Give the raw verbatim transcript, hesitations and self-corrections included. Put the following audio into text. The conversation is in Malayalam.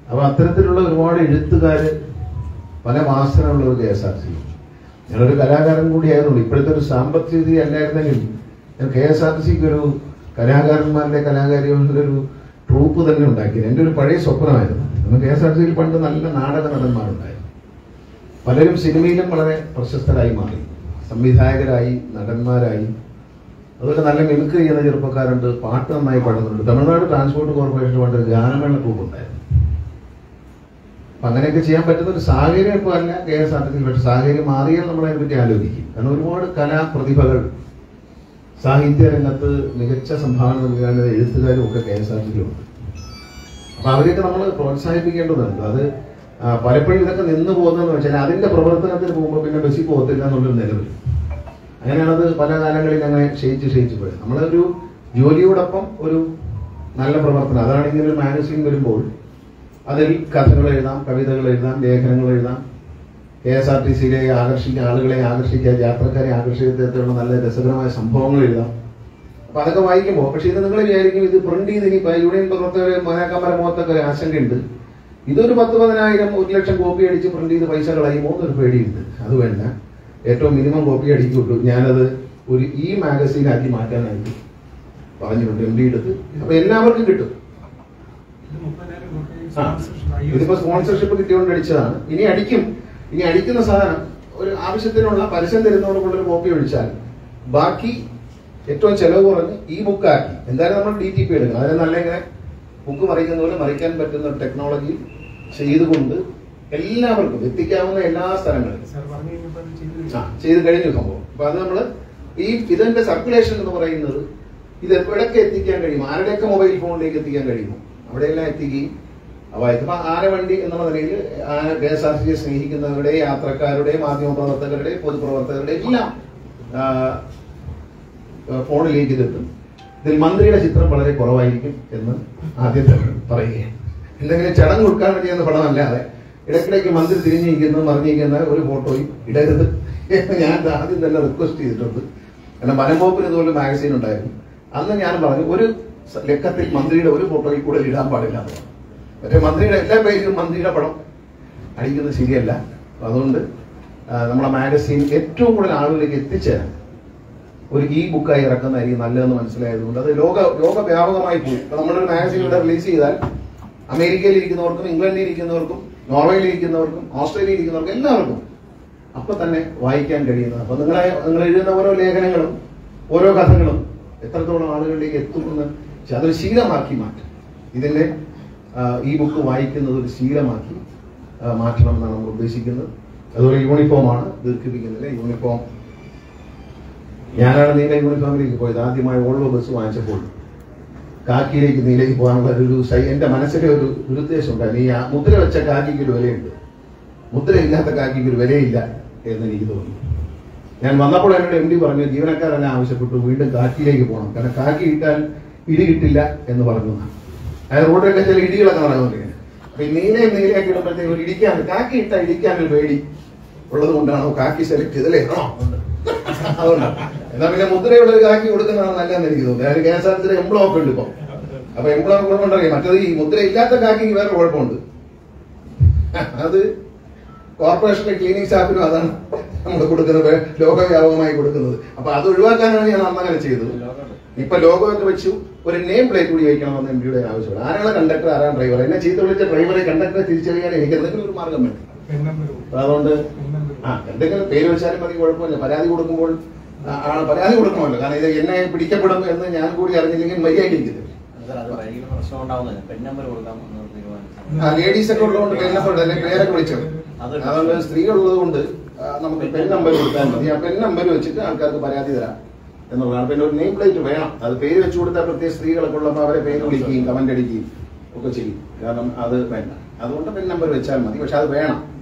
അപ്പൊ അത്തരത്തിലുള്ള ഒരുപാട് എഴുത്തുകാര്, പല വാസനയുള്ള ഒരു കെ എസ് ആർ സി. ഞാനൊരു കലാകാരൻ കൂടിയായിരുന്നു. ഇപ്പോഴത്തെ ഒരു സാമ്പത്തിക സ്ഥിതി അല്ലായിരുന്നെങ്കിൽ ഞാൻ കെ എസ് ആർ സിക്ക് ഒരു കലാകാരന്മാരുടെ കലാകാരികളുടെ ഒരു ട്രൂപ്പ് തന്നെ ഉണ്ടാക്കിയത് എൻ്റെ ഒരു പഴയ സ്വപ്നമായിരുന്നു. നമ്മൾ കെ എസ് ആർ സിയിൽ പണ്ട് നല്ല നാടക നടന്മാരുണ്ടായിരുന്നു. പലരും സിനിമയിലും വളരെ പ്രശസ്തരായി മാറി, സംവിധായകരായി, നടന്മാരായി. അതുപോലെ നല്ല മിമിക്രി ചെയ്യുന്ന ചെറുപ്പക്കാരുണ്ട്, പാട്ട് നന്നായി പാടുന്നുണ്ട്. തമിഴ്നാട് ട്രാൻസ്പോർട്ട് കോർപ്പറേഷൻ പണ്ട് ഒരു ഗാനമേള ട്രൂപ്പ് ഉണ്ടായിരുന്നു. അപ്പൊ അങ്ങനെയൊക്കെ ചെയ്യാൻ പറ്റുന്ന ഒരു സാഹചര്യം ഇപ്പോൾ അല്ല K S R T C. പക്ഷെ സാഹചര്യം മാറിയാൽ നമ്മൾ അതിനെപ്പറ്റി ആലോചിക്കും. കാരണം ഒരുപാട് കലാപ്രതിഭകൾ, സാഹിത്യ രംഗത്ത് മികച്ച സംഭാവന നൽകാൻ എഴുത്തുകാരും ഒക്കെ കെ എസ് ആർ ടിയിലുണ്ട്. അപ്പൊ അവരെയൊക്കെ നമ്മൾ പ്രോത്സാഹിപ്പിക്കേണ്ടതുണ്ട്. അത് പലപ്പോഴും ഇതൊക്കെ നിന്ന് പോകുന്നതെന്ന് വെച്ചാൽ അതിന്റെ പ്രവർത്തനത്തിന് പോകുമ്പോൾ പിന്നെ ബസ്സിൽ പോകത്തില്ല എന്നുള്ളൊരു നിലവിൽ അങ്ങനെയാണത് പല കാലങ്ങളിൽ അങ്ങനെ ക്ഷയിച്ച് ക്ഷയിച്ചു പോയത്. നമ്മളൊരു ജോലിയോടൊപ്പം ഒരു നല്ല പ്രവർത്തനം, അതാണ് ഇങ്ങനെ ഒരു മാഗസിൻ വരുമ്പോൾ അതിൽ കഥകൾ എഴുതാം, കവിതകൾ എഴുതാം, ലേഖനങ്ങൾ എഴുതാം, കെ എസ് ആർ ടി സിയിലെ ആകർഷിക്കാൻ, ആളുകളെ ആകർഷിക്കാൻ, യാത്രക്കാരെ ആകർഷിക്കത്തിലുള്ള നല്ല രസകരമായ സംഭവങ്ങൾ എഴുതാം. അപ്പൊ അതൊക്കെ വായിക്കുമ്പോൾ പക്ഷെ ഇത് നിങ്ങൾ വിചാരിക്കും ഇത് പ്രിന്റ് ചെയ്ത് ഇനി യൂണിയൻ പ്രവർത്തകരെ മനാക്കന്മാരെ മുഖത്തൊക്കെ ഒരു ആശങ്കയുണ്ട്. ഇതൊരു പത്ത് പതിനായിരം ഒരു ലക്ഷം കോപ്പി അടിച്ച് പ്രിന്റ് ചെയ്ത് പൈസ കളയുമോ എന്നൊരു പേടിയുണ്ട്. അത് വേണ്ട, ഏറ്റവും മിനിമം കോപ്പി അടിക്കുള്ളൂ. ഞാനത് ഒരു ഈ മാഗസീനാക്കി മാറ്റാനായിട്ട് പറഞ്ഞിട്ടുണ്ട് എം ഡി എടുത്ത്. അപ്പൊ എല്ലാവർക്കും കിട്ടും. ഇതിപ്പോ സ്പോൺസർഷിപ്പ് കിട്ടിയോണ്ട് അടിച്ചതാണ്. ഇനി അടിക്കും. ഇനി അടിക്കുന്ന സാധനം ഒരു ആവശ്യത്തിനുള്ള പരസ്യം തരുന്നവർ കൊണ്ടൊരു കോപ്പി ഒഴിച്ചാൽ ബാക്കി ഏറ്റവും ചെലവ് കുറഞ്ഞ് ഈ ബുക്കാക്കി. എന്തായാലും നമ്മൾ ഡി ടി പി എടുക്കണം. അതിന് നല്ല ഇങ്ങനെ ബുക്ക് മറിക്കുന്ന പോലെ മറിക്കാൻ പറ്റുന്ന ഒരു ടെക്നോളജി ചെയ്തുകൊണ്ട് എല്ലാവർക്കും എത്തിക്കാവുന്ന എല്ലാ സ്ഥലങ്ങളിലും ചെയ്ത് കഴിഞ്ഞു സംഭവം. അപ്പൊ അത് നമ്മള് ഈ ഇതിന്റെ സർക്കുലേഷൻ എന്ന് പറയുന്നത് ഇത് എവിടൊക്കെ എത്തിക്കാൻ കഴിയും, ആരുടെയൊക്കെ മൊബൈൽ ഫോണിലേക്ക് എത്തിക്കാൻ കഴിയുമോ അവിടെയെല്ലാം എത്തിക്കുകയും വായിക്കുമ്പോൾ ആനവണ്ടി എന്നുള്ള നിലയിൽ കെ എസ് ആർ സിയെ സ്നേഹിക്കുന്നവരുടെ, യാത്രക്കാരുടെ, മാധ്യമപ്രവർത്തകരുടെ, പൊതുപ്രവർത്തകരുടെ എല്ലാം ഫോണിലേക്ക് ഇതെത്തും. ഇതിൽ മന്ത്രിയുടെ ചിത്രം വളരെ കുറവായിരിക്കും എന്ന് ആദ്യം തന്നെ പറയുകയാണ്. എന്തെങ്കിലും ചടങ്ങ് ഉദ്ഘാടനം ചെയ്യുന്ന പടമല്ലാതെ ഇടയ്ക്കിടയ്ക്ക് മന്ത്രി തിരിഞ്ഞിരിക്കുന്നത് മറിഞ്ഞിരിക്കുന്ന ഒരു ഫോട്ടോയും ഇടരുത് എന്ന് ഞാൻ ആദ്യം തന്നെ റിക്വസ്റ്റ് ചെയ്തിട്ടുണ്ട്. കാരണം വനംവകുപ്പിന് ഇതുപോലെ മാഗസീൻ ഉണ്ടായിരുന്നു. അന്ന് ഞാൻ പറഞ്ഞു ഒരു ലക്കത്തിൽ മന്ത്രിയുടെ ഒരു ഫോട്ടോയിൽ കൂടെ ഇടാൻ പാടില്ല എന്ന് പറഞ്ഞു. മറ്റേ മന്ത്രിയുടെ എല്ലാ പേരിലും മന്ത്രിയുടെ പടം അടിക്കുന്നത് ശരിയല്ല. അതുകൊണ്ട് നമ്മളെ മാഗസീൻ ഏറ്റവും കൂടുതൽ ആളുകളിലേക്ക് എത്തിച്ചേരാൻ ഒരു ഇ ബുക്കായി ഇറക്കുന്നതായിരിക്കും നല്ലതെന്ന് മനസ്സിലായതുകൊണ്ട് അത് ലോക ലോകവ്യാപകമായി പോയി. ഇപ്പൊ നമ്മളൊരു മാഗസീൻ ഇവിടെ റിലീസ് ചെയ്താൽ അമേരിക്കയിൽ ഇരിക്കുന്നവർക്കും, ഇംഗ്ലണ്ടിൽ ഇരിക്കുന്നവർക്കും, നോർവേയിൽ ഇരിക്കുന്നവർക്കും, ഓസ്ട്രേലിയയിൽ ഇരിക്കുന്നവർക്കും എല്ലാവർക്കും അപ്പൊ തന്നെ വായിക്കാൻ കഴിയുന്നത്. അപ്പൊ നിങ്ങളെ നിങ്ങൾ എഴുതുന്ന ഓരോ ലേഖനങ്ങളും ഓരോ കഥകളും എത്രത്തോളം ആളുകളിലേക്ക് എത്തുമെന്ന് അതൊരു ശീലമാക്കി മാറ്റും. ഇതിന്റെ ഈ ബുക്ക് വായിക്കുന്നത് ഒരു ശീലമാക്കി മാറ്റണം എന്നാണ് നമ്മൾ ഉദ്ദേശിക്കുന്നത്. അതുപോലെ യൂണിഫോമാണ് ദീർഘിപ്പിക്കുന്നില്ല. യൂണിഫോം ഞാനാണ് നീല യൂണിഫോമിലേക്ക് പോയത്. ആദ്യമായി ഓൾവോ ബസ് വാങ്ങിച്ചപ്പോൾ കാക്കിയിലേക്ക് നീലേക്ക് പോകാനുള്ള ഒരു സൈ എന്റെ മനസ്സിലെ ഒരു ദുരുദ്ദേശം ഉണ്ടായിരുന്നു. ഈ മുദ്ര വെച്ച കാക്കിക്ക് ഒരു വിലയുണ്ട്, മുദ്ര ഇല്ലാത്ത കാക്കിക്ക് ഒരു വിലയില്ല എന്ന് എനിക്ക് തോന്നി. ഞാൻ വന്നപ്പോൾ എന്നോട് എം ഡി പറഞ്ഞു ജീവനക്കാരെല്ലാം ആവശ്യപ്പെട്ടു വീണ്ടും കാക്കിയിലേക്ക് പോകണം, കാരണം കാക്കി ഇട്ടാൽ ഇടി കിട്ടില്ല എന്ന് പറഞ്ഞു. അതായത് റോഡിലൊക്കെ ചില ഇടികളൊക്കെ നടക്കുന്നുണ്ട്. അപ്പൊ ഈ നീലയും നീലയൊക്കെ ഇടുമ്പോഴത്തേക്ക് ഒരു ഇടിക്കാൻ കാക്കി ഇട്ടാൽ ഇടിക്കാനൊരു പേടി ഉള്ളത് കൊണ്ടാണോ കാക്കി സെലക്ട് ചെയ്തല്ലേ? ആണോ? അതുകൊണ്ടാണ്. എന്നാ പിന്നെ മുദ്രയുള്ള ഒരു കാക്കി കൊടുക്കുന്നതാണ് നല്ലതെന്ന് എനിക്ക് തോന്നുന്നു. അതായത് K S R T emblem ഒക്കെ ഉണ്ട് ഇപ്പൊ. അപ്പൊ എംബ്ലം കുഴപ്പമുണ്ടറിയാം. മറ്റേത് ഈ മുദ്ര ഇല്ലാത്ത കാക്കിക്ക് വേറെ കുഴപ്പമുണ്ട്. അത് കോർപ്പറേഷന്റെ ക്ലീനിങ് സ്റ്റാഫിനും അതാണ് നമ്മൾ കൊടുക്കുന്നത്, ലോകവ്യാപകമായി കൊടുക്കുന്നത്. അപ്പൊ അത് ഒഴിവാക്കാനാണ് ഞാൻ അന്നങ്ങനെ ചെയ്തത്. ഇപ്പൊ ലോഗോ ഒക്കെ വെച്ചു ഒരു നെയിം പ്ലേറ്റ് കൂടി വയ്ക്കണമെന്ന് എം ഡിയുടെ ആവശ്യമാണ്. ആരാണ് കണ്ടക്ടർ, ആരാണ് ഡ്രൈവർ? എന്നെ ചീത്ത വിളിച്ച ഡ്രൈവറെ കണ്ടക്ടറെ തിരിച്ചറിയാൻ എനിക്ക് എന്തെങ്കിലും ഒരു മാർഗം വേണം. അതുകൊണ്ട് ആ എന്തെങ്കിലും പേര് വെച്ചാലും മതി, കുഴപ്പമില്ല. പരാതി കൊടുക്കുമ്പോൾ പരാതി കൊടുക്കണമല്ലോ. കാരണം ഇത് എന്നെ പിടിക്കപ്പെടും എന്ന് ഞാൻ കൂടി അറിഞ്ഞില്ലെങ്കിൽ മര്യാദയിരിക്കുന്നത്. ആ ലേഡീസ് ഒക്കെ ഉള്ളതുകൊണ്ട് പെൻ നമ്പർ അല്ലെങ്കിൽ പേരൊക്കെ വിളിച്ചത്. അതുകൊണ്ട് സ്ത്രീകളുള്ളത് കൊണ്ട് നമുക്ക് പെൻ നമ്പർ കൊടുത്താൽ മതി. ആ പെൻ നമ്പർ വെച്ചിട്ട് ആൾക്കാർക്ക് പരാതി തരാം എന്നുള്ളതാണ്. പിന്നെ ഒരു നെയിം പ്ലേറ്റ് വേണം. അത് പേര് വെച്ചു കൊടുത്താൽ പ്രത്യേക സ്ത്രീകളൊക്കെ ഉള്ളപ്പോൾ അവരെ പേര് വിളിക്കുകയും കമന്റ് അടിക്കുകയും ഒക്കെ ചെയ്യും. കാരണം അത് വേണ്ട. അതുകൊണ്ട് പെൻ നമ്പർ വെച്ചാൽ മതി. പക്ഷെ അത് വേണം.